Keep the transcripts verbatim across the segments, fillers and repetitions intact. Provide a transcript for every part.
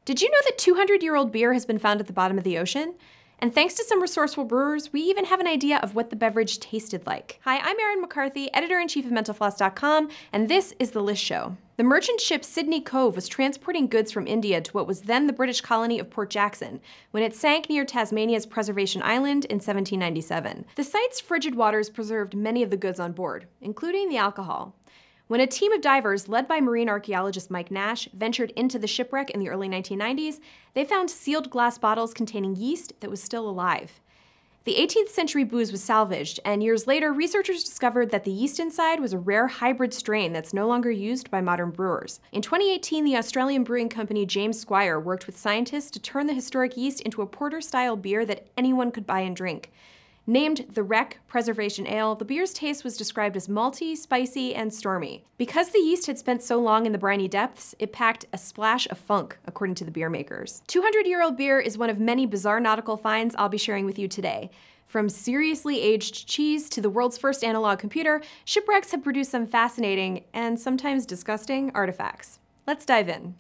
Did you know that two hundred year old beer has been found at the bottom of the ocean? And thanks to some resourceful brewers, we even have an idea of what the beverage tasted like. Hi, I'm Erin McCarthy, editor-in-chief of mental floss dot com, and this is The List Show. The merchant ship Sydney Cove was transporting goods from India to what was then the British colony of Port Jackson, when it sank near Tasmania's Preservation Island in seventeen ninety-seven. The site's frigid waters preserved many of the goods on board, including the alcohol. When a team of divers, led by marine archaeologist Mike Nash, ventured into the shipwreck in the early nineteen nineties, they found sealed glass bottles containing yeast that was still alive. The eighteenth century booze was salvaged, and years later, researchers discovered that the yeast inside was a rare hybrid strain that's no longer used by modern brewers. In twenty eighteen, the Australian brewing company James Squire worked with scientists to turn the historic yeast into a porter-style beer that anyone could buy and drink. Named the Wreck Preservation Ale, the beer's taste was described as malty, spicy, and stormy. Because the yeast had spent so long in the briny depths, it packed a splash of funk, according to the beer makers. two hundred year old beer is one of many bizarre nautical finds I'll be sharing with you today. From seriously aged cheese to the world's first analog computer, shipwrecks have produced some fascinating, and sometimes disgusting, artifacts. Let's dive in.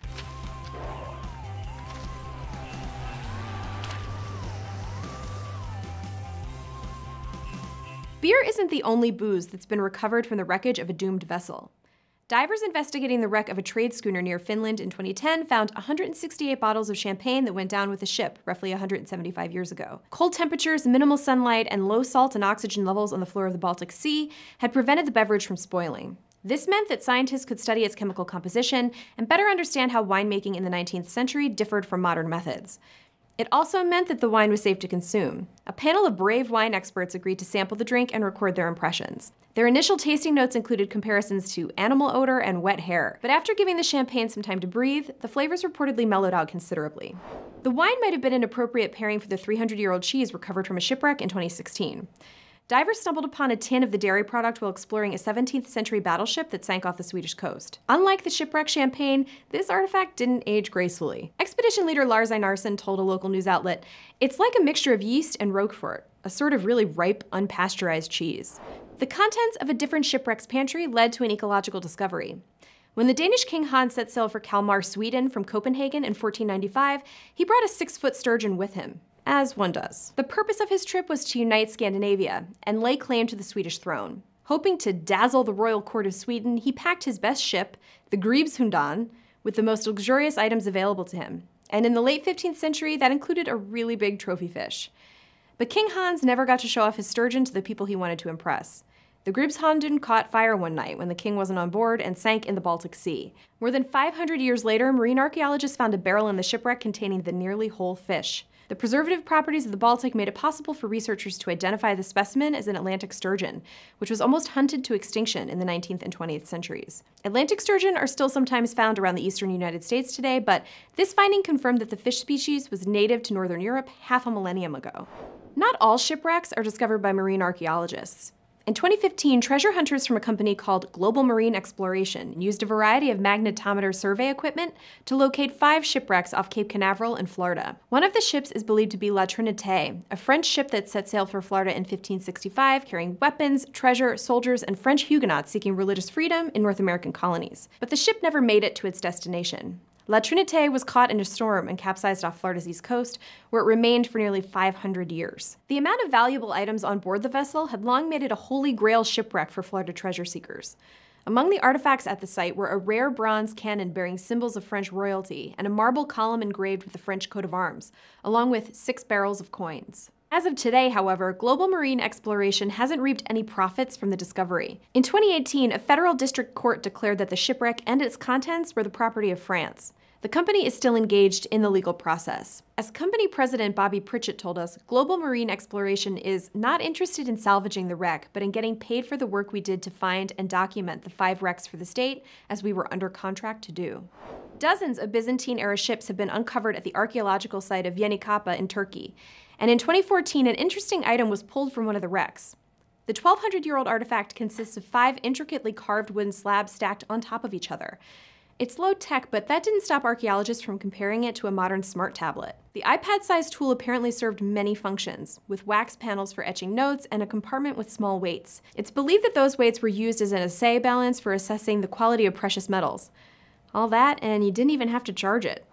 Beer isn't the only booze that's been recovered from the wreckage of a doomed vessel. Divers investigating the wreck of a trade schooner near Finland in twenty ten found one hundred sixty-eight bottles of champagne that went down with the ship roughly one hundred seventy-five years ago. Cold temperatures, minimal sunlight, and low salt and oxygen levels on the floor of the Baltic Sea had prevented the beverage from spoiling. This meant that scientists could study its chemical composition and better understand how winemaking in the nineteenth century differed from modern methods. It also meant that the wine was safe to consume. A panel of brave wine experts agreed to sample the drink and record their impressions. Their initial tasting notes included comparisons to animal odor and wet hair, but after giving the champagne some time to breathe, the flavors reportedly mellowed out considerably. The wine might have been an appropriate pairing for the three hundred year old cheese recovered from a shipwreck in twenty sixteen. Divers stumbled upon a tin of the dairy product while exploring a seventeenth century battleship that sank off the Swedish coast. Unlike the shipwreck champagne, this artifact didn't age gracefully. Expedition leader Lars Einarsson told a local news outlet, "It's like a mixture of yeast and Roquefort, a sort of really ripe, unpasteurized cheese." The contents of a different shipwreck's pantry led to an ecological discovery. When the Danish King Hans set sail for Kalmar, Sweden from Copenhagen in fourteen ninety-five, he brought a six-foot sturgeon with him. As one does. The purpose of his trip was to unite Scandinavia and lay claim to the Swedish throne. Hoping to dazzle the royal court of Sweden, he packed his best ship, the Greibshundan, with the most luxurious items available to him. And in the late fifteenth century, that included a really big trophy fish. But King Hans never got to show off his sturgeon to the people he wanted to impress. The Greibshundan caught fire one night when the king wasn't on board and sank in the Baltic Sea. More than five hundred years later, marine archaeologists found a barrel in the shipwreck containing the nearly whole fish. The preservative properties of the Baltic made it possible for researchers to identify the specimen as an Atlantic sturgeon, which was almost hunted to extinction in the nineteenth and twentieth centuries. Atlantic sturgeon are still sometimes found around the eastern United States today, but this finding confirmed that the fish species was native to northern Europe half a millennium ago. Not all shipwrecks are discovered by marine archaeologists. In twenty fifteen, treasure hunters from a company called Global Marine Exploration used a variety of magnetometer survey equipment to locate five shipwrecks off Cape Canaveral in Florida. One of the ships is believed to be La Trinité, a French ship that set sail for Florida in fifteen sixty-five, carrying weapons, treasure, soldiers, and French Huguenots seeking religious freedom in North American colonies. But the ship never made it to its destination. La Trinité was caught in a storm and capsized off Florida's east coast, where it remained for nearly five hundred years. The amount of valuable items on board the vessel had long made it a holy grail shipwreck for Florida treasure seekers. Among the artifacts at the site were a rare bronze cannon bearing symbols of French royalty and a marble column engraved with the French coat of arms, along with six barrels of coins. As of today, however, Global Marine Exploration hasn't reaped any profits from the discovery. In twenty eighteen, a federal district court declared that the shipwreck and its contents were the property of France. The company is still engaged in the legal process. As company president Bobby Pritchett told us, Global Marine Exploration is not interested in salvaging the wreck, but in getting paid for the work we did to find and document the five wrecks for the state, as we were under contract to do. Dozens of Byzantine-era ships have been uncovered at the archaeological site of Yeni Kapı in Turkey. And in twenty fourteen, an interesting item was pulled from one of the wrecks. The twelve hundred year old artifact consists of five intricately carved wooden slabs stacked on top of each other. It's low tech, but that didn't stop archaeologists from comparing it to a modern smart tablet. The iPad-sized tool apparently served many functions, with wax panels for etching notes and a compartment with small weights. It's believed that those weights were used as an assay balance for assessing the quality of precious metals. All that, and you didn't even have to charge it.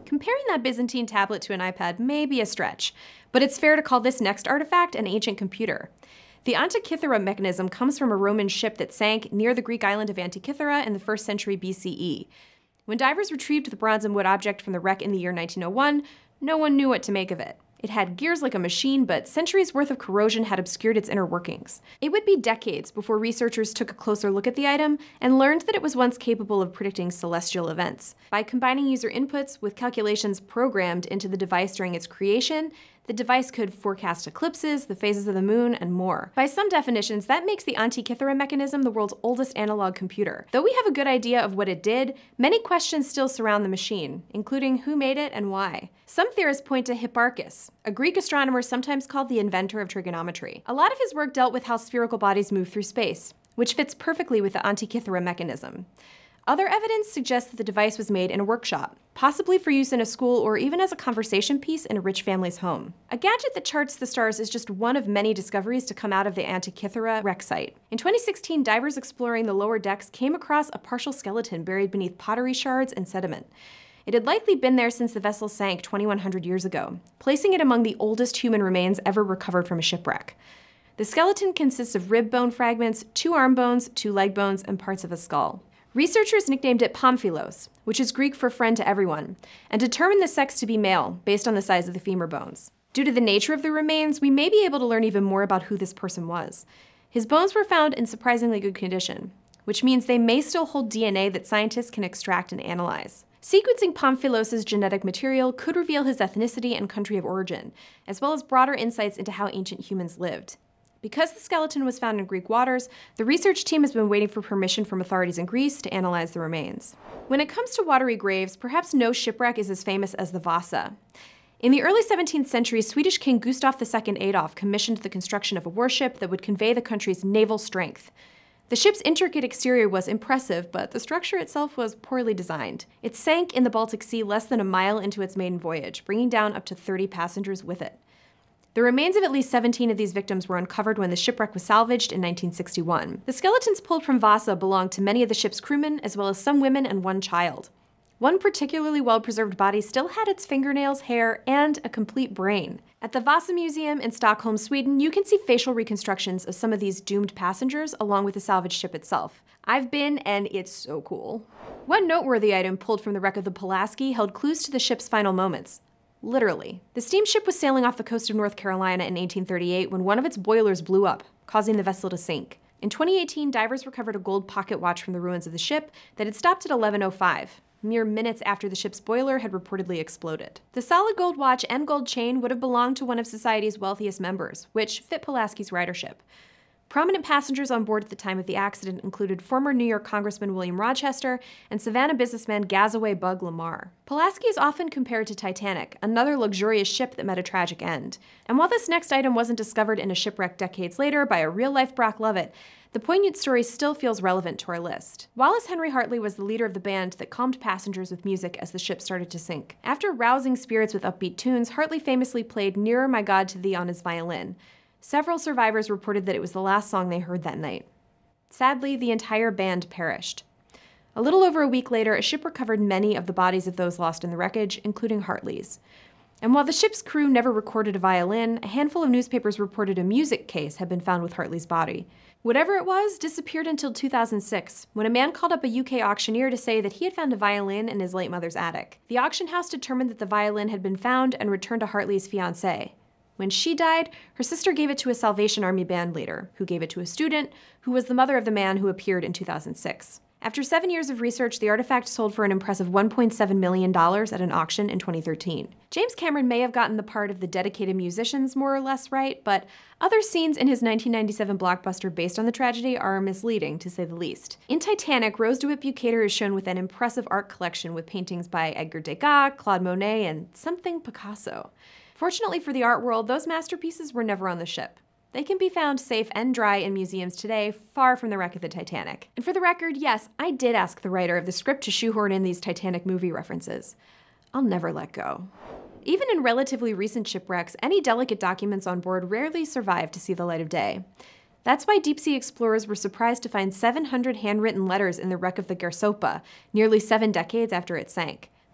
Comparing that Byzantine tablet to an iPad may be a stretch, but it's fair to call this next artifact an ancient computer. The Antikythera mechanism comes from a Roman ship that sank near the Greek island of Antikythera in the first century B C E. When divers retrieved the bronze and wood object from the wreck in the year nineteen oh one, no one knew what to make of it. It had gears like a machine, but centuries worth of corrosion had obscured its inner workings. It would be decades before researchers took a closer look at the item and learned that it was once capable of predicting celestial events. By combining user inputs with calculations programmed into the device during its creation, the device could forecast eclipses, the phases of the moon, and more. By some definitions, that makes the Antikythera mechanism the world's oldest analog computer. Though we have a good idea of what it did, many questions still surround the machine, including who made it and why. Some theorists point to Hipparchus, a Greek astronomer sometimes called the inventor of trigonometry. A lot of his work dealt with how spherical bodies move through space, which fits perfectly with the Antikythera mechanism. Other evidence suggests that the device was made in a workshop, possibly for use in a school or even as a conversation piece in a rich family's home. A gadget that charts the stars is just one of many discoveries to come out of the Antikythera wreck site. In twenty sixteen, divers exploring the lower decks came across a partial skeleton buried beneath pottery shards and sediment. It had likely been there since the vessel sank twenty-one hundred years ago, placing it among the oldest human remains ever recovered from a shipwreck. The skeleton consists of rib bone fragments, two arm bones, two leg bones, and parts of a skull. Researchers nicknamed it Pamphilos, which is Greek for friend to everyone, and determined the sex to be male based on the size of the femur bones. Due to the nature of the remains, we may be able to learn even more about who this person was. His bones were found in surprisingly good condition, which means they may still hold D N A that scientists can extract and analyze. Sequencing Pamphilos' genetic material could reveal his ethnicity and country of origin, as well as broader insights into how ancient humans lived. Because the skeleton was found in Greek waters, the research team has been waiting for permission from authorities in Greece to analyze the remains. When it comes to watery graves, perhaps no shipwreck is as famous as the Vasa. In the early seventeenth century, Swedish King Gustav the Second Adolf commissioned the construction of a warship that would convey the country's naval strength. The ship's intricate exterior was impressive, but the structure itself was poorly designed. It sank in the Baltic Sea less than a mile into its maiden voyage, bringing down up to thirty passengers with it. The remains of at least seventeen of these victims were uncovered when the shipwreck was salvaged in nineteen sixty-one. The skeletons pulled from Vasa belonged to many of the ship's crewmen, as well as some women and one child. One particularly well-preserved body still had its fingernails, hair, and a complete brain. At the Vasa Museum in Stockholm, Sweden, you can see facial reconstructions of some of these doomed passengers, along with the salvaged ship itself. I've been, and it's so cool. One noteworthy item pulled from the wreck of the Pulaski held clues to the ship's final moments. Literally. The steamship was sailing off the coast of North Carolina in eighteen thirty-eight when one of its boilers blew up, causing the vessel to sink. In twenty eighteen, divers recovered a gold pocket watch from the ruins of the ship that had stopped at eleven oh five, mere minutes after the ship's boiler had reportedly exploded. The solid gold watch and gold chain would have belonged to one of society's wealthiest members, which fit Pulaski's ridership. Prominent passengers on board at the time of the accident included former New York Congressman William Rochester and Savannah businessman Gazaway Bug Lamar. Pulaski is often compared to Titanic, another luxurious ship that met a tragic end. And while this next item wasn't discovered in a shipwreck decades later by a real-life Brock Lovett, the poignant story still feels relevant to our list. Wallace Henry Hartley was the leader of the band that calmed passengers with music as the ship started to sink. After rousing spirits with upbeat tunes, Hartley famously played Nearer My God to Thee on his violin. Several survivors reported that it was the last song they heard that night. Sadly, the entire band perished. A little over a week later, a ship recovered many of the bodies of those lost in the wreckage, including Hartley's. And while the ship's crew never recorded a violin, a handful of newspapers reported a music case had been found with Hartley's body. Whatever it was, disappeared until two thousand six, when a man called up a U K auctioneer to say that he had found a violin in his late mother's attic. The auction house determined that the violin had been found and returned to Hartley's fiancé. When she died, her sister gave it to a Salvation Army band leader, who gave it to a student, who was the mother of the man who appeared in two thousand six. After seven years of research, the artifact sold for an impressive one point seven million dollars at an auction in twenty thirteen. James Cameron may have gotten the part of the dedicated musicians more or less right, but other scenes in his nineteen ninety-seven blockbuster based on the tragedy are misleading, to say the least. In Titanic, Rose DeWitt Bukater is shown with an impressive art collection with paintings by Edgar Degas, Claude Monet, and something Picasso. Fortunately for the art world, those masterpieces were never on the ship. They can be found safe and dry in museums today, far from the wreck of the Titanic. And for the record, yes, I did ask the writer of the script to shoehorn in these Titanic movie references. I'll never let go. Even in relatively recent shipwrecks, any delicate documents on board rarely survive to see the light of day. That's why deep-sea explorers were surprised to find seven hundred handwritten letters in the wreck of the Garsopa, nearly seven decades after it sank.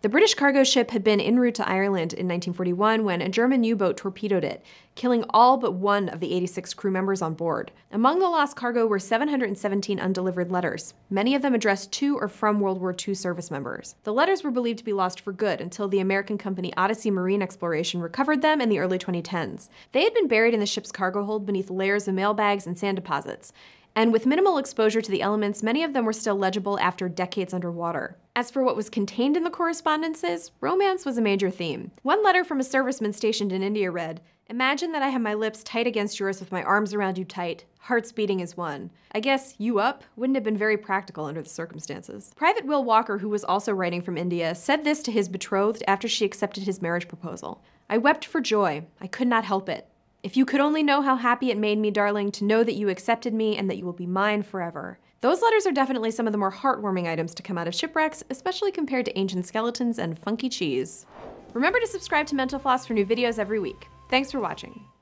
The British cargo ship had been en route to Ireland in nineteen forty-one when a German U-boat torpedoed it, killing all but one of the eighty-six crew members on board. Among the lost cargo were seven hundred seventeen undelivered letters, many of them addressed to or from World War Two service members. The letters were believed to be lost for good until the American company Odyssey Marine Exploration recovered them in the early twenty tens. They had been buried in the ship's cargo hold beneath layers of mailbags and sand deposits, and with minimal exposure to the elements, many of them were still legible after decades underwater. As for what was contained in the correspondences, romance was a major theme. One letter from a serviceman stationed in India read, "Imagine that I have my lips tight against yours with my arms around you tight, hearts beating as one." I guess "you up" wouldn't have been very practical under the circumstances. Private Will Walker, who was also writing from India, said this to his betrothed after she accepted his marriage proposal. "I wept for joy. I could not help it. If you could only know how happy it made me, darling, to know that you accepted me and that you will be mine forever." Those letters are definitely some of the more heartwarming items to come out of shipwrecks, especially compared to ancient skeletons and funky cheese. Remember to subscribe to Mental Floss for new videos every week. Thanks for watching.